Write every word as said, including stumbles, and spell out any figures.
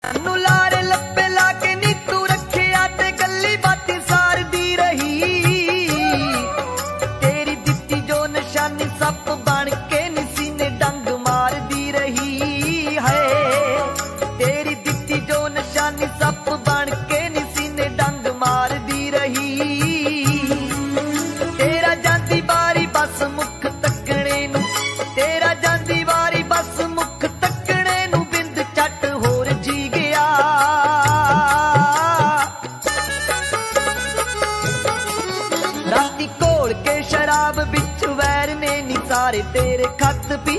ਨੂੰ ਲਾਰੇ ਲੱਪੇ ਲਾ ਕੇ ਨੀ ਤੂੰ ਰੱਖਿਆ ਤੇ ਗੱਲੀ ਬਾਤੀ ਸਾਰਦੀ ਰਹੀ। ਤੇਰੀ ਦਿੱਤੀ ਜੋ ਨਿਸ਼ਾਨੀ ਸੱਪ ਬਣ ਕੇ ਨੀ ਸੀਨੇ ਡੰਗ ਮਾਰਦੀ ਰਹੀ ਹੈ। ਤੇਰੀ ਦਿੱਤੀ ਜੋ ਨਿਸ਼ਾਨੀ ਸੱਪ ਬਣ ਕੇ ਨੀ ਸੀਨੇ ਡੰਗ ਮਾਰਦੀ ਰਹੀ। ਤੇਰਾ ਜਾਂਦੀ ਵਾਰੀ ਬਸ ਮੁੱਖ ਤੱਕਣੇ ਨੂੰ, ਤੇਰਾ ਜਾਂਦੀ ਵਾਰੀ ਬਸ ਮੁੱਖ ਤੱਕਣੇ ਨੂੰ ਬਿੰਦ ਝੱਟ ਹੋਰ ਜੀ ਗਿਆ। ਰਾਤੀ ਘੋਲ ਕੇ ਸ਼ਰਾਬ ਵਿੱਚ ਵੈਰ ਨੇ ਨੀ ਸਾਰੇ ਤੇਰੇ ਖੱਤ ਪੀ